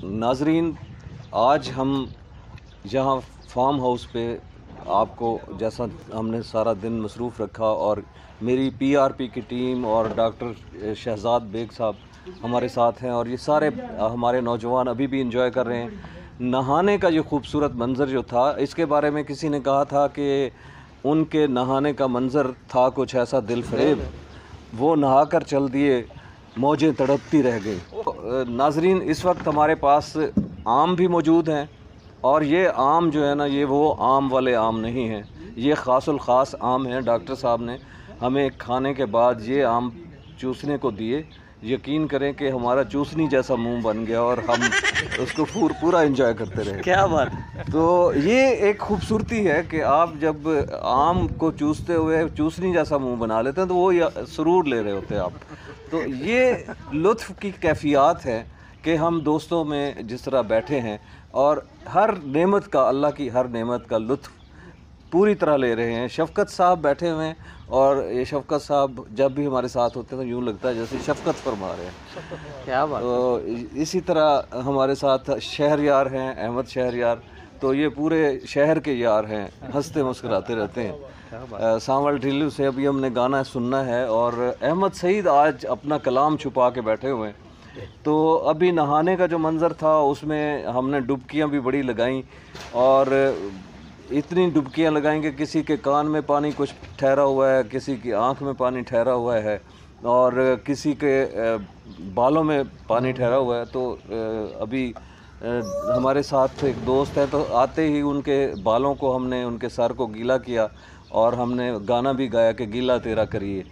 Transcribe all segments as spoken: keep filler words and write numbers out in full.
नाजरीन, आज हम यहाँ फार्म हाउस पे आपको, जैसा हमने सारा दिन मसरूफ़ रखा और मेरी पीआरपी की टीम और डॉक्टर शहजाद बेग साहब हमारे साथ हैं और ये सारे हमारे नौजवान अभी भी इंजॉय कर रहे हैं। नहाने का ये खूबसूरत मंज़र जो था, इसके बारे में किसी ने कहा था कि उनके नहाने का मंज़र था कुछ ऐसा दिल फरेब, वो नहा कर चल दिए, मौजें तड़पती रह गई। नाजरीन, इस वक्त हमारे पास आम भी मौजूद हैं और ये आम जो है ना, ये वो आम वाले आम नहीं हैं, ये ख़ासुल ख़ास आम हैं। डॉक्टर साहब ने हमें खाने के बाद ये आम चूसने को दिए। यकीन करें कि हमारा चूसनी जैसा मुंह बन गया और हम उसको पूर, पूरा एंजॉय करते रहे। क्या बात। तो ये एक खूबसूरती है कि आप जब आम को चूसते हुए चूसनी जैसा मुंह बना लेते हैं तो वो सुरूर ले रहे होते हैं आप। तो ये लुत्फ़ की कैफियत है कि हम दोस्तों में जिस तरह बैठे हैं और हर नेमत का, अल्लाह की हर नेमत का लुत्फ़ पूरी तरह ले रहे हैं। शफ़क़त साहब बैठे हुए हैं और ये शफ़क़त साहब जब भी हमारे साथ होते हैं तो यूँ लगता है जैसे शफ़क़त फरमा रहे हैं। क्या बात। तो इसी तरह हमारे साथ शहरयार हैं, अहमद शहरयार, तो ये पूरे शहर के यार हैं, हंसते मुस्कुराते रहते हैं। सांवल ढिल्लू से अभी हमने गाना सुनना है और अहमद सईद आज अपना कलाम छुपा के बैठे हुए हैं। तो अभी नहाने का जो मंज़र था उसमें हमने डुबकियाँ भी बड़ी लगाईं और इतनी डुबकियाँ लगाएंगे, किसी के कान में पानी कुछ ठहरा हुआ है, किसी की आंख में पानी ठहरा हुआ है और किसी के बालों में पानी ठहरा हुआ है। तो अभी हमारे साथ एक दोस्त है, तो आते ही उनके बालों को हमने, उनके सर को गीला किया और हमने गाना भी गाया कि गीला तेरा करिए,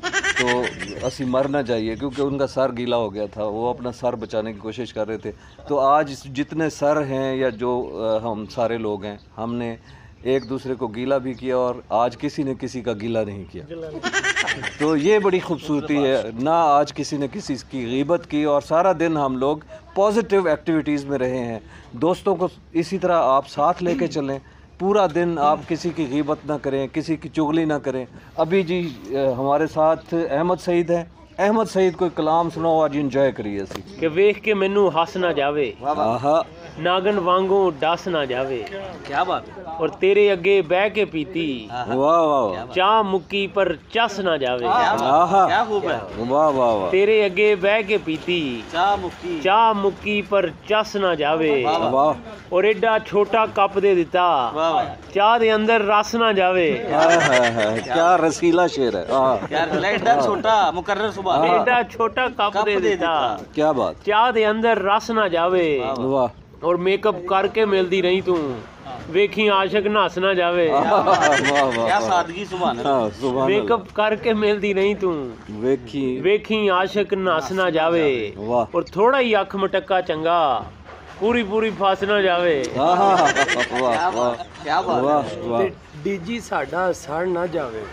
तो असी मर ना जाइए, क्योंकि उनका सर गीला हो गया था, वो अपना सर बचाने की कोशिश कर रहे थे। तो आज जितने सर हैं या जो हम सारे लोग हैं, हमने एक दूसरे को गीला भी किया और आज किसी ने किसी का गीला नहीं किया। तो ये बड़ी खूबसूरती है ना, आज किसी ने किसी की गीबत की और सारा दिन हम लोग पॉजिटिव एक्टिविटीज़ में रहे हैं। दोस्तों को इसी तरह आप साथ लेके चलें, पूरा दिन आप किसी की गीबत ना करें, किसी की चुगली ना करें। अभी जी हमारे साथ अहमद सईद हैं। अहमद सईद कोई कलाम सुनाओ, आज इंजॉय करिए सी कि वेख के मैनू हस ना जावे, आहा नागन वांगू डस ना जावे। क्या बात। और तेरे अगे बह के पीती, वाह वाह, चाह मुक्की पर चस ना जावे। आहा क्या खूब है। वाह वाह वाह, तेरे अगे बह के पीती, चाह मुक्की चाह मुक्की पर चस ना जावे। वाह, और एडा छोटा कप दे दिता, चाह दे अंदर रस ना जावे। हाय हाय हाय, क्या रसीला शेर है। हाँ, यार एडा छोटा मुकर्रर सुभान, एडा छोटा कप दे दिता, क्या बात, चाह दे अंदर रस ना जावे। वाह, और मेकअप करके मिलदी रही तू, वेखी आशिक नस ना जावे। क्या सादगी सुभान अल्लाह। सुभान मेकअप करके मिलदी नहीं तू, वेखी वेखी आशिक नस ना जावे। वाह, और थोड़ा ही अख मटक्का चंगा, पूरी पूरी फस ना जावे। वाह वाह, क्या बात। वाह वाह, डीजी साडा सड़ ना जावे।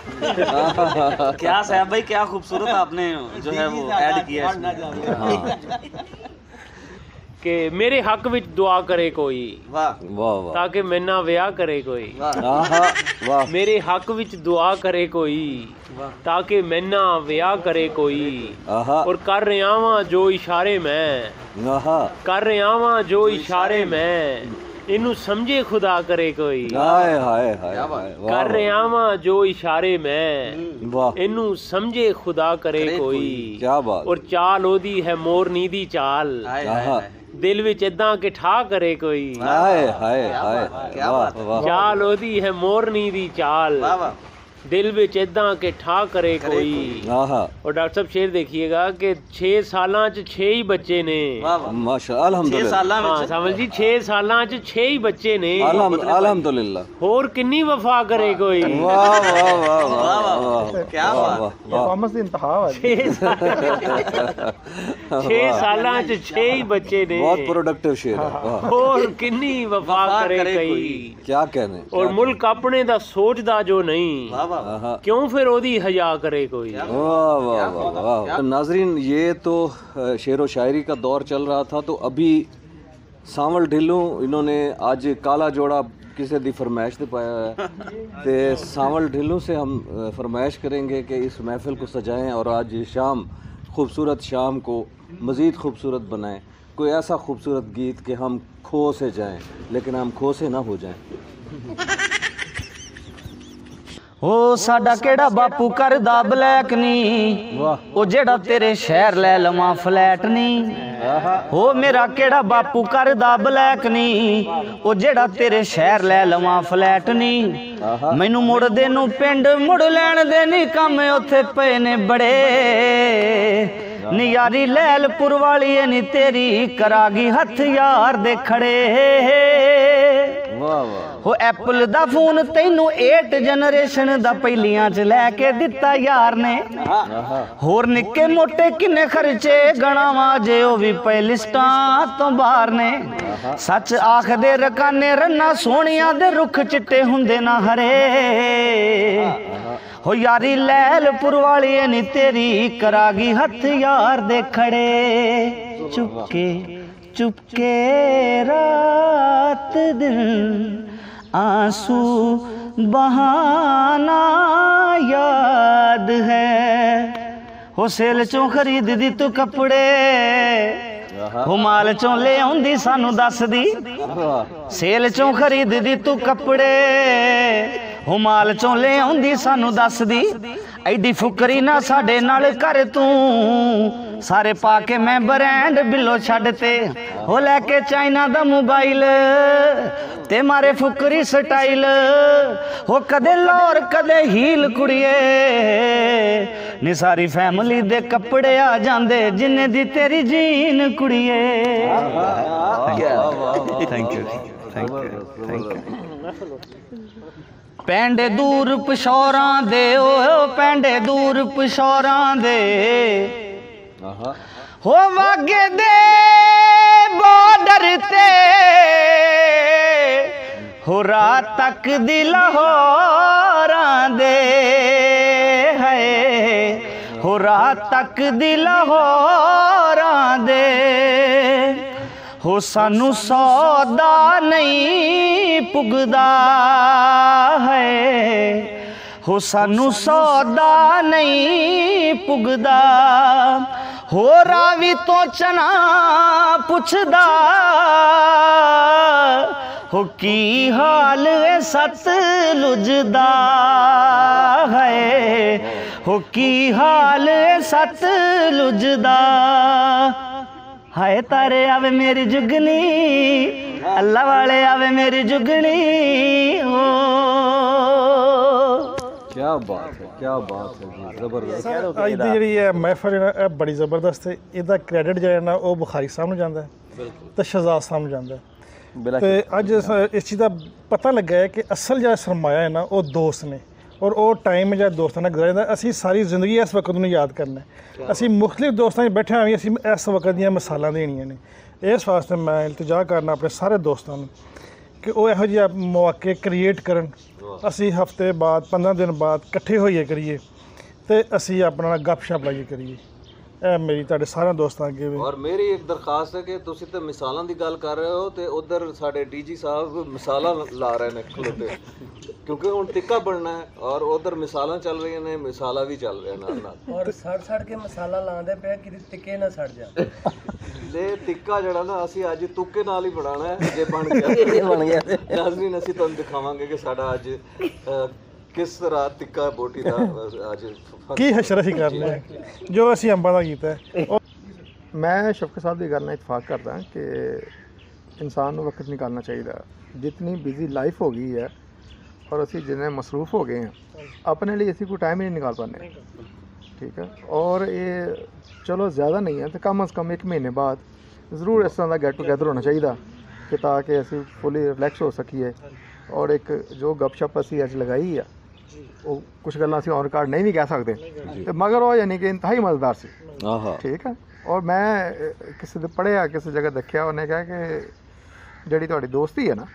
क्या साहब भाई, क्या खूबसूरत आपने जो है वो ऐड किया इसमें। कि मेरे हक विच दुआ करे कोई, वाह वाह वाह, ताकि मैना विआह करे कोई। आहा वाह, मेरे हक विच दुआ करे कोई, ताकि मैना विआह करे कोई। आहा, और कर रहा वां जो इशारे मैं, आहा, कर रहा वां जो इशारे मैं, इनू समझे खुदा करे कोई। हाय हाय हाय, कर रहा वां जो इशारे मैं, वाह, इनू समझे खुदा करे कोई। क्या बात, और चाल ओदी है मोरनी दी चाल, आहा, दिल विच इदां कि ठा करे कोई। हाय हाय हाय, वाह वाह, चाल ओदी है मोरनी दी चाल, दिल विच इदां कि ठा करे कोई। आहा, और डॉक्टर साहब शेर देखिएगा कि छे सालां च छे ही बच्चे ने। माशा अल्हम्दुलिल्लाह, हाँ समझ जी, छे सालां च छे ही बच्चे ने। अल्हम्दुलिल्लाह, होर किन्नी वफा करे कोई। वाह वाह वाह वाह, क्या बात। छे सालां च छे ही बच्चे ने, बहुत प्रोडक्टिव शेर है। होर किन्नी वफा करे कोई। क्या कहने। और मुल्क अपने दा सोचदा जो नहीं, क्यों फिर ओदी हया करे कोई। वाह वाह वाह वाह। नाजरीन, ये तो शेर व शायरी का दौर चल रहा था, तो अभी सांवल ढिल्लू इन्होंने आज काला जोड़ा किसी दी फरमाइश दे पाया है, तो सांवल ढिल्लू से हम फरमाइश करेंगे कि इस महफिल को सजाएं और आज ये शाम खूबसूरत शाम को मज़ीद खूबसूरत बनाएं। कोई ऐसा खूबसूरत गीत कि हम खो से जाएं लेकिन हम खो से ना हो जाएं। हो साडा केड़ा बापू करदा ब्लैक नी, ओ जेड़ा तेरे शहर ले लवां फ्लैट नी। हो मेरा केड़ा बापू करदा ब्लैक नी, ओ जेड़ा तेरे शहर ले लवां फ्लैट नी। मैनू मुड़ दे नू पिंड मुड़ लैण दे नी, कम उत्थे पे ने बड़े नियारी लैलपुर वाली नी तेरी करागी हथ यार दे खड़े। हो एप्पल दा फोन तैनू एट जनरेशन दा पहलियां च लैके दिता यार ने। होर निक्के मोटे किन्ने खर्चे गणावा जे ओ भी पे लिस्टां तो बाहर ने। सच आखदे रकाने रन्ना सोहणियां दे रुख चिट्टे हुंदे ना हरे। हो यारी लैलपुर वाली नी तेरी करागी हथ यार दे खड़े। चुपके चुपके रात दिन आंसू बहाना याद है। हो सेल चों खरीद दी तू कपड़े, हो माल चों ले आउंदी सानू दस दी। सेल चों खरीद दी तू कपड़े, हो माल चों ले आउंदी सानू दस दी। एडी फुकरी ना साडे नाल कर तू, सारे पाके मैं ब्रांड बिलो छड्डते। हो लैके चाइना दा मोबाइल ते मारे फुकरी स्टाइल। हो कदे लौर कदे हील कुड़िए, नी सारी फैमिली दे कपड़े आ जांदे जिन्ने दी तेरी जीन कुड़िए। Thank you thank you thank you. पैंडे दूर पशौरां दे, ओ पैंडे दूर पशौरां दे। हो वागे दे बॉर्डर ते, हो रात तक दी लाहौरां दे है। हो रात तक दी लाहौरां दे। हो सानू सौदा नहीं पुगदा है। हो सानू सौदा नहीं पुगदा। हो रावी तो चना पुछदा, हो की हाल है सतलुज दा है। हो की हाल है सतलुज दा। हाय तारे आवे मेरी जुगनी, अल्लाह वाले आवे मेरी जुगनी। हो क्या बात है, क्या बात है जी, जबरदस्त। ਅੱਜ ਦੀ ਜਿਹੜੀ ਇਹ ਮਹਿਫਲ ਹੈ ਨਾ ਇਹ ਬੜੀ ਜ਼ਬਰਦਸਤ ਹੈ। ਇਹਦਾ ਕ੍ਰੈਡਿਟ ਜਿਹੜਾ ਨਾ ਉਹ ਬੁਖਾਰੀ ਸਾਹਿਬ ਨੂੰ ਜਾਂਦਾ ਹੈ ਤੇ ਸ਼ਹਜ਼ਾਦ ਸਾਹਿਬ ਨੂੰ ਜਾਂਦਾ ਹੈ। ਤੇ ਅੱਜ ਇਸ ਚੀਜ਼ ਦਾ ਪਤਾ ਲੱਗਾ ਹੈ ਕਿ ਅਸਲ ਜਿਹੜਾ ਸਰਮਾਇਆ ਹੈ ਨਾ ਉਹ ਦੋਸਤ ਨੇ, ਔਰ ਉਹ ਟਾਈਮ ਜਿਹੜਾ ਦੋਸਤਾਂ ਨਾਲ ਗੁਜ਼ਾਰਿਆ ਜਾਂਦਾ। ਅਸੀਂ ਸਾਰੀ ਜ਼ਿੰਦਗੀ ਇਸ ਵਕਤ ਨੂੰ ਯਾਦ ਕਰਨਾ ਹੈ। ਅਸੀਂ ਮੁਖਤਲਿਫ ਦੋਸਤਾਂ 'ਚ ਬੈਠੇ ਹੋਏ ਅਸੀਂ ਇਸ ਵਕਤ ਦੀਆਂ ਮਿਸਾਲਾਂ ਦੇਣੀਆਂ ਨੇ। ਇਸ ਵਾਸਤੇ ਮੈਂ ਇਲਤਜਾ ਕਰਨਾ ਆਪਣੇ ਸਾਰੇ ਦੋਸਤਾਂ ਨੂੰ ਕਿ ਉਹ ਇਹੋ ਜਿਹੇ ਮੌਕੇ ਕ੍ਰੀਏਟ ਕਰਨ। ਅਸੀਂ ਹਫਤੇ ਬਾਅਦ ਪੰਦਰਾਂ ਦਿਨ ਬਾਅਦ ਇਕੱਠੇ ਹੋਈਏ ਕਰੀਏ ਤੇ ਅਸੀਂ ਆਪਣਾ ਗੱਪ ਸ਼ਪ ਲਾਈਏ ਕਰੀਏ। ਇਹ ਮੇਰੀ ਤੁਹਾਡੇ ਸਾਰਿਆਂ ਦੋਸਤਾਂ ਅੱਗੇ ਵੀ। ਔਰ ਮੇਰੀ ਇੱਕ ਦਰਖਾਸਤ ਹੈ ਕਿ ਤੁਸੀਂ ਤਾਂ ਮਿਸਾਲਾਂ ਦੀ ਗੱਲ ਕਰ ਰਹੇ ਹੋ ਤੇ ਉਧਰ ਸਾਡੇ ਡੀਜੀ ਸਾਹਿਬ ਮਿਸਾਲਾਂ ਲਾ ਰਹੇ ਨੇ ਖਲੋਤੇ, ਕਿਉਂਕਿ ਹੁਣ ਟਿੱਕਾ ਬਣਨਾ ਹੈ ਔਰ ਉਧਰ ਮਿਸਾਲਾਂ ਚੱਲ ਰਹੀਆਂ ਨੇ, ਮਿਸਾਲਾਂ ਵੀ ਚੱਲ ਰਹੀਆਂ ਨਾਲ ਨਾਲ। ਔਰ ਸੜ ਸੜ ਕੇ ਮਸਾਲਾ ਲਾਉਂਦੇ ਪਏ ਕਿ ਟਿੱਕੇ ਨਾ ਸੜ ਜਾ। ਲੈ ਟਿੱਕਾ ਜਿਹੜਾ ਨਾ ਅਸੀਂ ਅੱਜ ਤੁੱਕੇ ਨਾਲ ਹੀ ਬਣਾਉਣਾ ਹੈ। ਜੇ ਬਣ ਗਿਆ ਬਣ ਗਿਆ ਨਾਜ਼ਰੀਨ ਅਸੀਂ ਤੁਹਾਨੂੰ ਦਿਖਾਵਾਂਗੇ ਕਿ ਸਾਡਾ ਅੱਜ ਕਿਸ ਤਰ੍ਹਾਂ ਟਿੱਕਾ ਬੋਟੀ ਦਾ ਅੱਜ ਕੀ ਹਸ਼ਰ ਅਸੀਂ ਕਰਨਾ ਹੈ ਜੋ ਅਸੀਂ ਅੰਬਾਂ ਦਾ ਕੀਤਾ ਹੈ। ਮੈਂ ਸ਼ਫਕਤ ਸਾਹਿਬ ਦੀ ਗੱਲ ਨਾਲ ਇਤਫਾਕ ਕਰਦਾ ਕਿ ਇਨਸਾਨ ਨੂੰ ਵਕਤ ਨਿਕਾਲਣਾ ਚਾਹੀਦਾ। ਜਿਤਨੀ ਬਿਜ਼ੀ ਲਾਈਫ ਹੋ ਗਈ ਹੈ ਔਰ ਅਸੀਂ ਜਿੰਨੇ ਮਸਰੂਫ ਹੋ ਗਏ ਹਾਂ ਆਪਣੇ ਲਈ ਅਸੀਂ ਕੋਈ ਟਾਈਮ ਹੀ ਨਹੀਂ ਨਿਕਾਲ ਪਾਉਂਦੇ। ਠੀਕ ਹੈ, ਔਰ ਇਹ ਚਲੋ ਜ਼ਿਆਦਾ ਨਹੀਂ ਹੈ ਤਾਂ ਕਮ ਅਜ਼ ਕਮ ਇੱਕ ਮਹੀਨੇ ਬਾਅਦ ਜ਼ਰੂਰ ਇਸ ਤਰ੍ਹਾਂ ਦਾ ਗੈਟ ਟੂਗੈਦਰ ਹੋਣਾ ਚਾਹੀਦਾ ਕਿ ਤਾਂ ਕਿ ਅਸੀਂ ਫੁੱਲੀ ਰਿਲੈਕਸ ਹੋ ਸਕੀਏ। ਔਰ ਇੱਕ ਜੋ ਗੱਪਸ਼ਪ ਅਸੀਂ ਅੱਜ ਲਗਾਈ ਆ ਉਹ ਕੁਛ ਗੱਲਾਂ ਅਸੀਂ ਔਨ ਰਿਕਾਰਡ ਨਹੀਂ ਵੀ ਕਹਿ ਸਕਦੇ ਤੇ ਮਗਰ ਉਹ ਯਾਨੀ ਕਿ ਇੰਤਹਾਈ ਮਜ਼ੇਦਾਰ ਸੀ। ਠੀਕ ਹੈ, ਔਰ ਮੈਂ ਕਿਸੇ ਦੇ ਪੜ੍ਹਿਆ ਕਿਸੇ ਜਗ੍ਹਾ ਦੇਖਿਆ ਉਹਨੇ ਕਿਹਾ ਕਿ ਜਿਹੜੀ ਤੁਹਾਡੀ ਦੋਸਤੀ ਹੈ ਨਾ,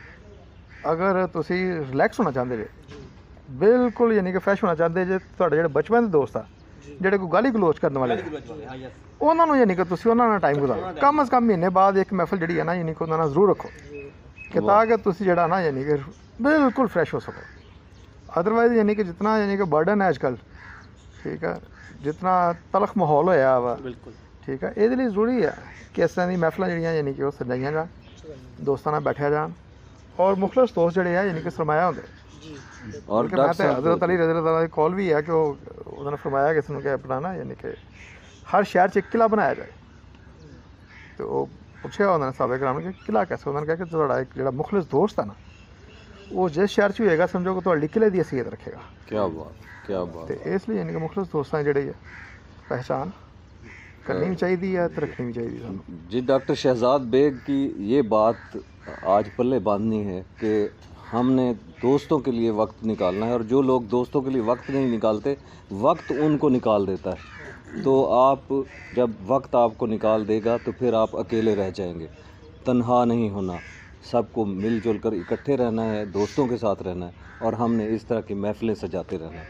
ਅਗਰ ਤੁਸੀਂ ਰਿਲੈਕਸ ਹੋਣਾ ਚਾਹੁੰਦੇ ਜੇ ਬਿਲਕੁਲ ਯਾਨੀ ਕਿ ਫਰੈਸ਼ ਹੋਣਾ ਚਾਹੁੰਦੇ ਜੇ, ਤੁਹਾਡੇ ਜਿਹੜੇ ਬਚਪਨ ਦੇ ਦੋਸਤ ਆ ਜਿਹੜੇ ਕੋਈ ਗਾਲੀ ਗਲੋਚ ਕਰਨ ਵਾਲੇ ਉਹਨਾਂ ਨੂੰ ਯਾਨੀ ਕਿ ਤੁਸੀਂ ਉਹਨਾਂ ਨਾਲ ਟਾਈਮ ਗੁਜ਼ਾਰੋ। ਕਮ ਅਜ਼ ਕਮ ਮਹੀਨੇ ਬਾਅਦ ਇੱਕ ਮਹਿਫਲ ਜਿਹੜੀ ਹੈ ਨਾ ਯਾਨੀ ਕਿ ਉਹਨਾਂ ਨਾਲ ਜ਼ਰੂਰ ਰੱਖੋ ਕਿ ਤਾਂ ਕਿ ਤੁਸੀਂ ਜਿਹੜਾ ਨਾ ਯਾਨੀ ਕਿ ਬਿਲਕੁਲ ਫਰੈਸ਼ ਹੋ ਸਕੋ। अदरवाइज यानी कि जितना यानी कि बर्डन है आजकल, ठीक है, जितना तलख माहौल होया वा, ठीक है। ਇਹਦੇ ਲਈ ਜ਼ਰੂਰੀ ਹੈ ਕਿ ਇਸ ਤਰ੍ਹਾਂ ਦੀ ਮਹਿਫਲਾਂ ਜਿਹੜੀਆਂ ਯਾਨੀ ਕਿ ਉਹ ਸਜਾਈਆਂ ਜਾਣ, ਦੋਸਤਾਂ ਨਾਲ ਬੈਠਿਆ ਜਾਣ ਔਰ ਮੁਖਲਸ ਦੋਸਤ ਜਿਹੜੇ ਆ ਯਾਨੀ ਕਿ ਸਰਮਾਇਆ ਹੁੰਦੇ ਔਰ ਮੈਂ ਤਾਂ ਹਜ਼ਰਤ ਅਲੀ ਰਜ਼ੀ ਅੱਲਾਹ ਦੀ ਕੌਲ ਵੀ ਹੈ ਕਿ ਉਹ ਉਹਨਾਂ ਨੇ ਫਰਮਾਇਆ ਕਿ ਇਸ ਨੂੰ ਕਿ ਆਪਣਾ ਨਾ ਯਾਨੀ ਕਿ ਹਰ ਸ਼ਹਿਰ 'ਚ ਇੱਕ ਕਿਲਾ ਬਣਾਇਆ ਜਾਏ। ਤੇ ਉਹ ਪੁੱਛਿਆ ਉਹਨਾਂ ਨੇ ਸਾਹਬੇ ਕਰਾਮ ਕਿ ਕਿਲਾ ਕੈਸੇ, ਉਹਨਾਂ ਨੇ ਕਿਹਾ ਕਿ ਤੁਹਾਡਾ ਇੱਕ ਜਿਹੜਾ ਮੁਖਲਸ ਦੋਸਤ ਹੈ ਨਾ ਉਹ ਜਿਸ ਸ਼ਹਿਰ 'ਚ ਹੋਏਗਾ ਸਮਝੋ ਕਿ ਤੁਹਾਡੀ ਕਿਲੇ ਦੀ ਹਸੀਅਤ ਰੱਖੇਗਾ। क्या बात, क्या बात। ਤੇ ਇਸ ਲਈ ਯਾਨੀ ਕਿ ਮੁਖਲਸ ਦੋਸਤਾਂ ਦੀ ਜਿਹੜੀ ਹੈ ਪਹਿਚਾਨ करनी भी चाहिए है तो रखनी भी चाहिए सानू। जी डॉक्टर शहजाद बेग की ये बात आज पल्ले बांधनी है कि हमने दोस्तों के लिए वक्त निकालना है, और जो लोग दोस्तों के लिए वक्त नहीं निकालते वक्त उनको निकाल देता है। तो आप जब वक्त आपको निकाल देगा तो फिर आप अकेले रह जाएंगे। तन्हा नहीं होना, सबको मिलजुल कर इकट्ठे रहना है, दोस्तों के साथ रहना है, और हमने इस तरह की महफिलें सजाते रहना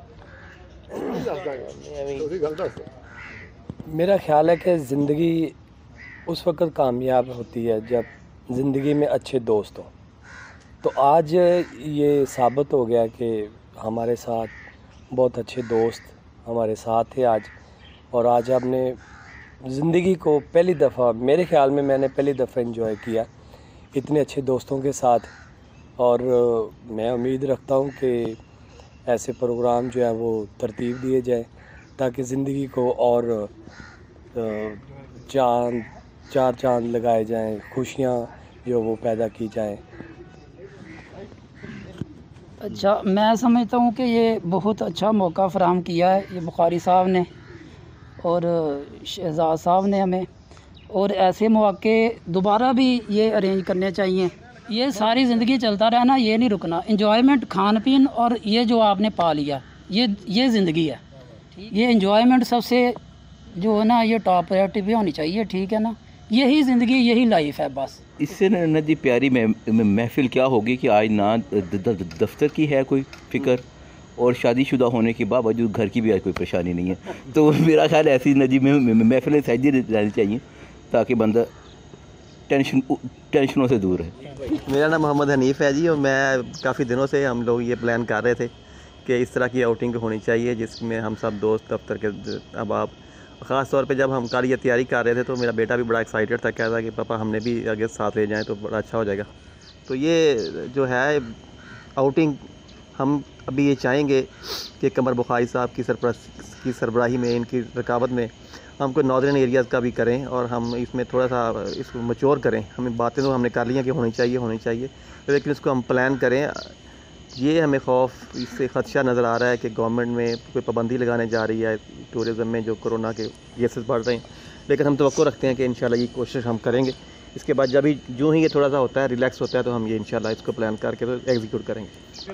है। मेरा ख्याल है कि ज़िंदगी उस वक्त कामयाब होती है जब ज़िंदगी में अच्छे दोस्त हों। तो आज ये साबित हो गया कि हमारे साथ बहुत अच्छे दोस्त हमारे साथ थे आज, और आज हमने ज़िंदगी को पहली दफ़ा, मेरे ख्याल में मैंने पहली दफ़ा एंजॉय किया इतने अच्छे दोस्तों के साथ। और मैं उम्मीद रखता हूँ कि ऐसे प्रोग्राम जो है वो तरतीब दिए जाए ताकि ज़िंदगी को और चांद चार चांद लगाए जाएं, खुशियाँ जो वो पैदा की जाएं। अच्छा, मैं समझता हूँ कि ये बहुत अच्छा मौका फ़राहम किया है ये बुखारी साहब ने और शहजाद साहब ने हमें, और ऐसे मौके दोबारा भी ये अरेंज करने चाहिए। ये सारी ज़िंदगी चलता रहना, ये नहीं रुकना। इंजॉयमेंट, खान पीन और ये जो आपने पा लिया, ये ये ज़िंदगी है। ये इंजॉयमेंट सबसे जो है ना ये टॉप प्रायोरिटी पे होनी चाहिए, ठीक है ना। यही ज़िंदगी, यही लाइफ है बस। इससे न जी प्यारी महफिल क्या होगी कि आज ना दफ्तर की है कोई फ़िक्र और शादीशुदा होने के बावजूद घर की भी आज कोई परेशानी नहीं है। तो मेरा ख्याल ऐसी नजी महफिलें सहजी रहनी चाहिए ताकि बंदा टेंशन टेंशनों से दूर है। मेरा नाम मोहम्मद हनीफ़ है जी, और मैं काफ़ी दिनों से हम लोग ये प्लान कर रहे थे कि इस तरह की आउटिंग होनी चाहिए जिसमें हम सब दोस्त दफ्तर के अहबाब, ख़ास तौर पे जब हम कल ये तैयारी कर रहे थे तो मेरा बेटा भी बड़ा एक्साइटेड था, कहता कि पापा हमने भी आगे साथ ले जाएं तो बड़ा अच्छा हो जाएगा। तो ये जो है आउटिंग हम अभी ये चाहेंगे कि कमर बुखारी साहब की सरपरस्त की सरबराही में, इनकी रकाबत में हम कोई नॉर्दर्न एरियाज़ का भी करें और हम इसमें थोड़ा सा इसको मैच्योर करें। हमें बातें तो हमने कर ली हैं कि होनी चाहिए होनी चाहिए लेकिन इसको हम प्लान करें। ये हमें खौफ, इससे ख़दशा नज़र आ रहा है कि गवर्नमेंट में कोई पाबंदी लगाने जा रही है टूरिज़म में, जो कोरोना के केसेस बढ़ रहे हैं। लेकिन हम तवक्को रखते हैं कि इंशाल्लाह ये कोशिश हम करेंगे। इसके बाद जब ही जो ही ये थोड़ा सा होता है, रिलैक्स होता है, तो हम ये इंशाल्लाह इसको प्लान करके तो एग्जीक्यूट करेंगे।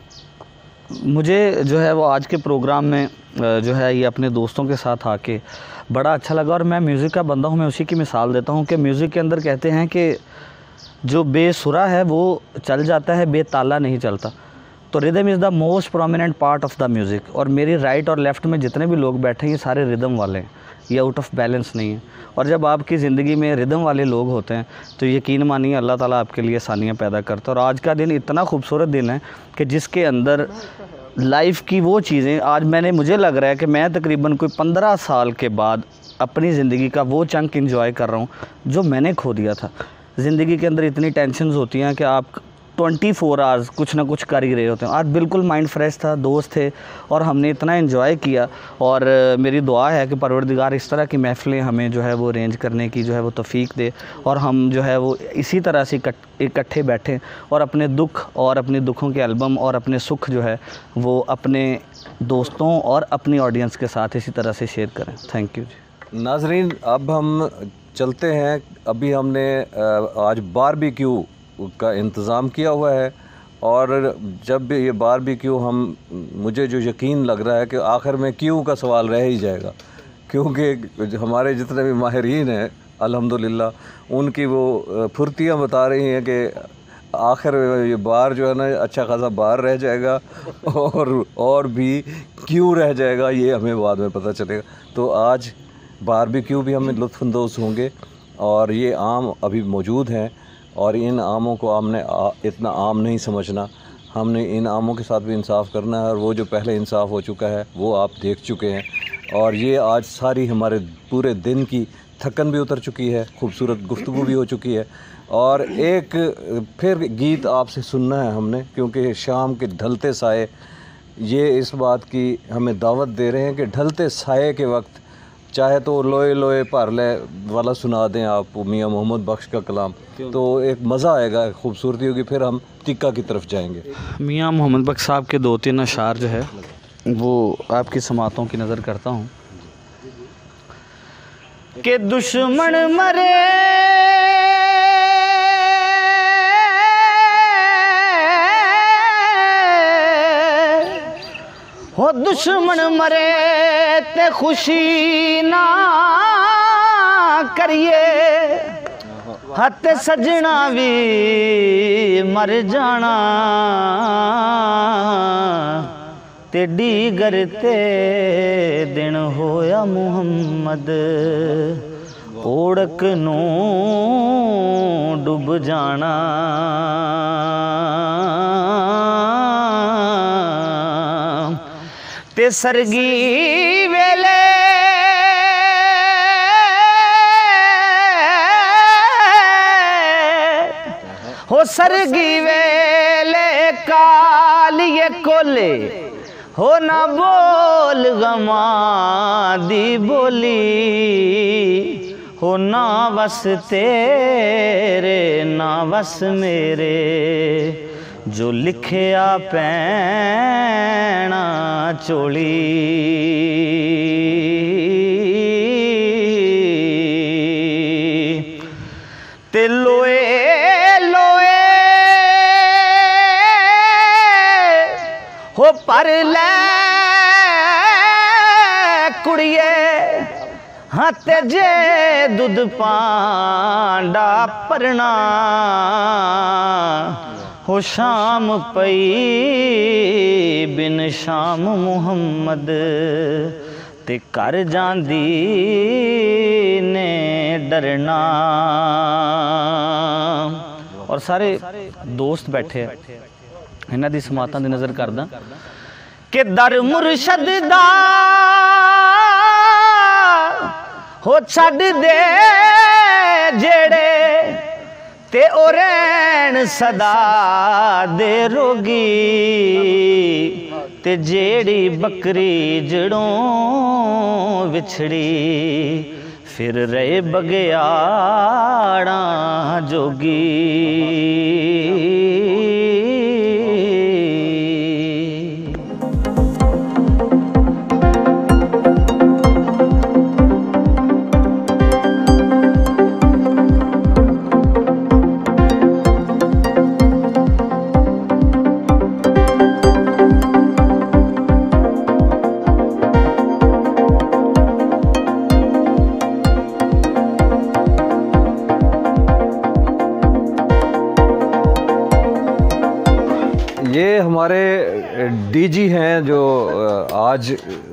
मुझे जो है वो आज के प्रोग्राम में जो है ये अपने दोस्तों के साथ आके बड़ा अच्छा लगा। और मैं म्यूज़िक का बंदा हूँ, मैं उसी की मिसाल देता हूँ कि म्यूज़िक के अंदर कहते हैं कि जो बेसुरा है वो चल जाता है, बेताला नहीं चलता। तो rhythm is the most prominent part of the music. और मेरी राइट और लेफ़्ट में जितने भी लोग बैठे हैं ये सारे रिदम वाले हैं, ये आउट ऑफ बैलेंस नहीं है। और जब आपकी ज़िंदगी में रिदम वाले लोग होते हैं तो यकीन मानिए अल्लाह ताला आपके लिए आसानियाँ पैदा करता है। और आज का दिन इतना खूबसूरत दिन है कि जिसके अंदर लाइफ की वो चीज़ें, आज मैंने मुझे लग रहा है कि मैं तकरीबन कोई पंद्रह साल के बाद अपनी ज़िंदगी का वो चंक इंजॉय कर रहा हूँ जो मैंने खो दिया था। ज़िंदगी के अंदर इतनी टेंशन्स होती हैं कि आप ट्वेंटी फोर आवर्स कुछ ना कुछ कर ही रहे होते हैं। आज बिल्कुल माइंड फ्रेश था, दोस्त थे और हमने इतना एंजॉय किया। और मेरी दुआ है कि परवरदिगार इस तरह की महफ़िलें हमें जो है वो अरेंज करने की जो है वो तौफीक दे और हम जो है वो इसी तरह से इकट्ठे बैठें और अपने दुख और अपने दुखों के एल्बम और अपने सुख जो है वो अपने दोस्तों और अपनी ऑडियंस के साथ इसी तरह से शेयर करें। Thank you ji. नाजरीन, अब हम चलते हैं। अभी हमने आज बारबेक्यू का इंतज़ाम किया हुआ है और जब भी ये बारबेक्यू हम मुझे जो यकीन लग रहा है कि आखिर में क्यों का सवाल रह ही जाएगा, क्योंकि हमारे जितने भी माहिरीन हैं अल्हम्दुलिल्लाह उनकी वो फुर्तियाँ बता रही हैं कि आखिर ये बार जो है ना अच्छा खासा बार रह जाएगा और और भी क्यों रह जाएगा ये हमें बाद में पता चलेगा। तो आज बारबेक्यू भी हमें लुत्फ़अंदोज़ होंगे और ये आम अभी मौजूद हैं और इन आमों को हमने इतना आम नहीं समझना, हमने इन आमों के साथ भी इंसाफ करना है और वो जो पहले इंसाफ हो चुका है वो आप देख चुके हैं। और ये आज सारी हमारे पूरे दिन की थकन भी उतर चुकी है, खूबसूरत गुफ्तगू भी हो चुकी है। और एक फिर गीत आपसे सुनना है हमने, क्योंकि शाम के ढलते साए ये इस बात की हमें दावत दे रहे हैं कि ढलते साए के वक्त चाहे तो लोए लोए भर ले वाला सुना दें आप, मियाँ मोहम्मद बख्श का कलाम, तो एक मज़ा आएगा, खूबसूरती होगी। फिर हम टिक्का की तरफ जाएंगे। मियाँ मोहम्मद बख्श साहब के दो तीन अशार जो है वो आपकी समातों की नज़र करता हूँ। कि दुश्मन मरे हो, दुश्मन मरे ते खुशी ना करिए, हथ सजना भी मर जाना, ते डीगर ते दिन होया मुहम्मद ओढ़क नू डुब जाना। ते सरगी वेले हो, सरगी वेले कालिए कोले हो, ना बोल गमा दी बोली हो, ना बस तेरे ना बस मेरे, जो लिखिया पैना चोली। ते लोए लोए हो, पर ले कुड़िए, हाँ ते जे दुध पांडा परना हो, शाम पई बिन शाम मुहम्मद ते कर जांदी ने डरना। और सारे दोस्त बैठे इन्हां दी समातां दी नज़र करदा कि दर मुर्शद दा हो, छड्ड दे जेड़े ते ओ रैन सदा दे रोगी, ते जेड़ी बकरी जड़ों विछड़ी फिर रहे बगयाड़ा जोगी। ये हमारे डीजी हैं जो आज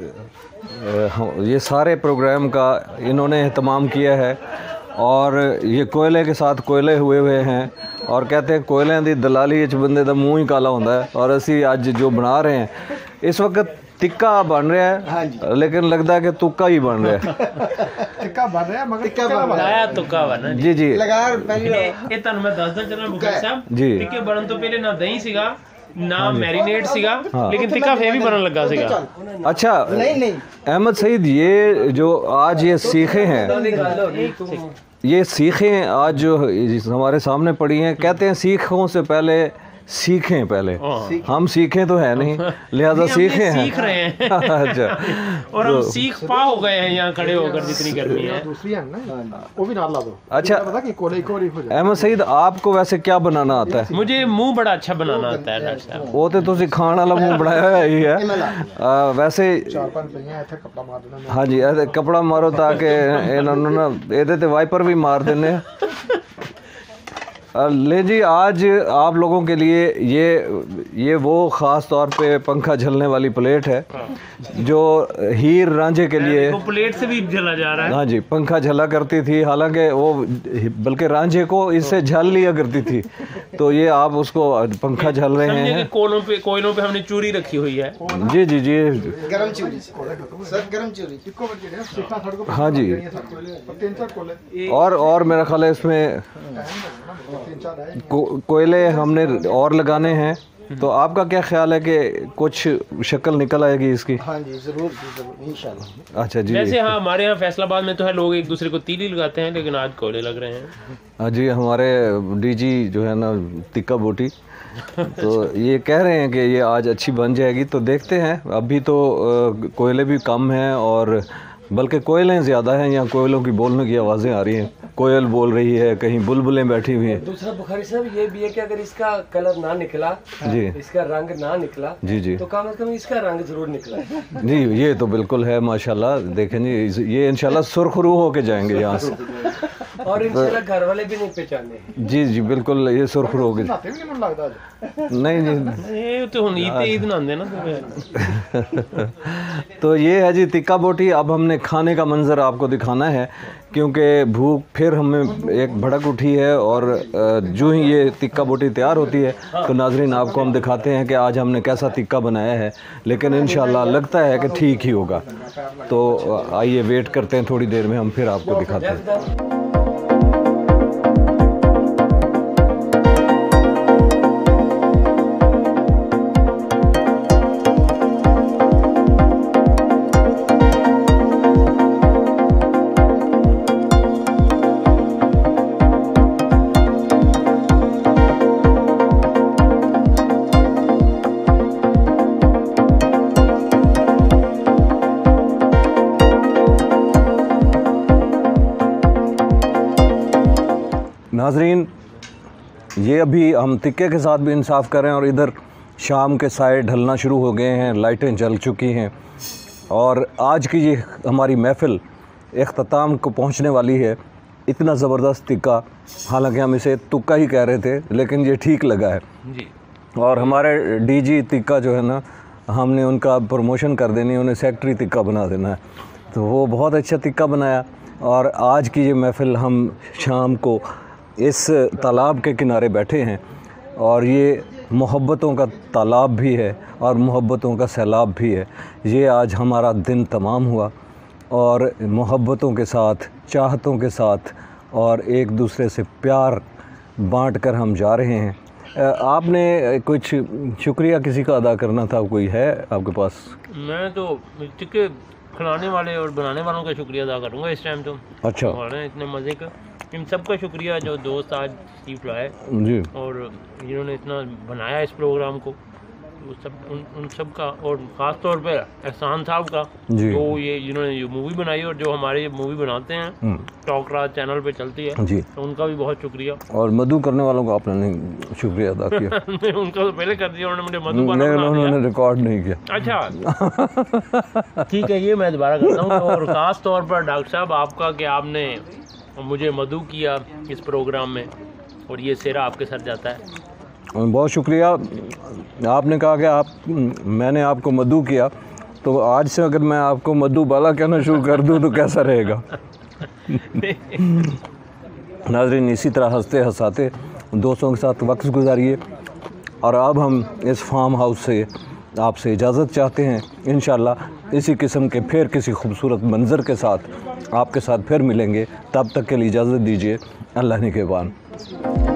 ये सारे प्रोग्राम का इन्होंने एहतमाम किया है, और ये कोयले के साथ कोयले हुए हुए हैं, और कहते हैं कोयले दी दलाली इच बंदे दा मुँह ही काला होता है। और असी आज जो बना रहे हैं इस वक्त टिक्का बन रहा है, हाँ, लेकिन लगता है कि तुक्का ही बन रहा है। टिक्का बन रहा है मगर टिक्का बन रहा है, तुक्का बन रहा है। जी जी लगा पहले ਇਹ ਤੁਹਾਨੂੰ ਮੈਂ ਦੱਸਦਾ ਚੱਲਾਂ ਬੁਖਾਰੀ ਸਾਹਿਬ ਜੀ ਟਿੱਕੇ ਬਣਨ ਤੋਂ ਪਹਿਲੇ ਨਾ ਦਹੀਂ ਸੀਗਾ ना मैरिनेट सीगा, लेकिन टिक्का फिर भी बनने लगा सीगा। अच्छा नहीं नहीं अहमद सईद, ये जो आज ये सीखे हैं, ये सीखें आज जो हमारे सामने पड़ी हैं, कहते हैं सीखों से पहले सीखें, पहले हम सीखें तो है नहीं, लिहाजा सीखें हैं, सीख रहे हैं। अच्छा, और हम सीख पा हो गए हैं यहाँ खड़े होकर, जितनी गर्मी है। दूसरी है ना, वो भी ना ला दो। अच्छा पता कि कोले को हो जाए। अहमद सईद, आपको वैसे क्या बनाना आता है? मुझे मुंह बड़ा अच्छा बनाना आता है डॉक्टर साहब। वो तो तुसी खाने वाला मुंह बनाया ही है। आ, वैसे चार पांच पहियां इत्थे कपड़ा मार देना। हाँ जी, ऐसे कपड़ा मारो ताकि इन्होंने ना ਇਹਦੇ ਤੇ वाइपर भी मार देने। ले जी, आज आप लोगों के लिए ये ये वो ख़ास तौर पे पंखा झलने वाली प्लेट है जो हीर रांझे के लिए, तो प्लेट से भी झला जा रहा है। हाँ जी, पंखा झला करती थी, हालांकि वो बल्कि रांझे को इससे झल लिया करती थी तो ये आप उसको पंखा झल रहे हैं, कोनों पे कोयलों पे हमने चूरी रखी हुई है। जी जी जी गरम चूरी सर, गरम चूरी। हाँ जी। और और मेरा ख्याल है इसमें को, कोयले हमने और लगाने हैं, तो आपका क्या ख्याल है कि कुछ शक्ल निकल आएगी इसकी? हाँ जी ज़रूर ज़रूर इंशाल्लाह। अच्छा जी। वैसे हाँ, हमारे यहाँ फैसलाबाद में तो है लोग एक दूसरे को तीली लगाते हैं, लेकिन आज कोयले लग रहे हैं। हाँ जी, हमारे डीजी जो है ना तिक्का बोटी, तो ये कह रहे हैं कि ये आज अच्छी बन जाएगी, तो देखते हैं। अभी तो कोयले भी कम हैं और बल्कि कोयलें ज़्यादा हैं, यहाँ कोयलों की बोलने की आवाज़ें आ रही हैं, कोयल बोल रही है, कहीं बुलबुलें बैठी हुई हैं। दूसरा बुखारी साहब ये भी है कि अगर इसका कलर ना निकला जी, इसका रंग ना निकला जी जी, तो कम से कम इसका रंग जरूर निकला जी। ये तो बिल्कुल है माशाल्लाह। देखें जी, ये इंशाल्लाह सुरखरू होके जाएंगे यहाँ से और इंशाल्लाह घर वाले भी नहीं पहचाने। जी जी बिल्कुल, ये सुरखरू होगे। नहीं नहीं, ये तो ईद नहाते ना। तो ये है जी तिक्का बोटी। अब हमने खाने का मंजर आपको दिखाना है, क्योंकि भूख फिर हमें एक भड़क उठी है, और जो ही ये तिक्का बोटी तैयार होती है तो नाजरीन आपको हम दिखाते हैं कि आज हमने कैसा तिक्का बनाया है, लेकिन इंशाल्लाह लगता है कि ठीक ही होगा। तो आइए वेट करते हैं, थोड़ी देर में हम फिर आपको दिखाते हैं। नाजरीन, ये अभी हम तिक्के के साथ भी इंसाफ कर रहे हैं, और इधर शाम के साए ढलना शुरू हो गए हैं, लाइटें जल चुकी हैं, और आज की ये हमारी महफ़िल इख्तिताम को पहुंचने वाली है। इतना ज़बरदस्त तिक्का, हालांकि हम इसे तुक्का ही कह रहे थे, लेकिन ये ठीक लगा है जी। और हमारे डीजी तिक्का जो है ना, हमने उनका प्रमोशन कर देनी, उन्हें सेक्रेटरी तिक्का बना देना है, तो वो बहुत अच्छा तिक्का बनाया। और आज की ये महफ़िल हम शाम को इस तालाब के किनारे बैठे हैं, और ये मोहब्बतों का तालाब भी है और मोहब्बतों का सैलाब भी है। ये आज हमारा दिन तमाम हुआ, और मोहब्बतों के साथ, चाहतों के साथ, और एक दूसरे से प्यार बांट कर हम जा रहे हैं। आपने कुछ शुक्रिया किसी का अदा करना था, कोई है आपके पास? मैं तो टिक्के खिलाने वाले और बनाने वालों का शुक्रिया अदा करूँगा इस टाइम। तो अच्छा, इतने मज़े का, इन सब का शुक्रिया जो दोस्त आज तशरीफ़ लाए जी, और जिन्होंने इतना बनाया इस प्रोग्राम को, वो सब उन उन सब का, और ख़ास तौर पे एहसान साहब का, जो ये जिन्होंने ये मूवी बनाई और जो हमारे ये मूवी बनाते हैं, टॉक राज चैनल पे चलती है जी, तो उनका भी बहुत शुक्रिया। और मधु करने वालों का आपने नहीं शुक्रिया अदा किया? नहीं, उनका तो पहले कर दिया, उन्होंने मुझे मधु बना दिया, उन्होंने रिकॉर्ड नहीं किया। अच्छा ठीक है, ये मैं दोबारा करता हूँ। और ख़ास तौर पर डॉक्टर साहब आपका कि आपने मुझे मधु किया इस प्रोग्राम में, और ये सेरा आपके साथ जाता है। बहुत शुक्रिया। आपने कहा कि आप मैंने आपको मधु किया, तो आज से अगर मैं आपको मधु बाला कहना शुरू कर दूं तो कैसा रहेगा? नाज़रीन, इसी तरह हंसते हंसाते दोस्तों के साथ वक्त गुजारिए, और अब हम इस फार्म हाउस से आपसे इजाज़त चाहते हैं। इंशाल्लाह इसी किस्म के फिर किसी खूबसूरत मंज़र के साथ आपके साथ फिर मिलेंगे। तब तक के लिए इजाज़त दीजिए। अल्लाह निगहबान।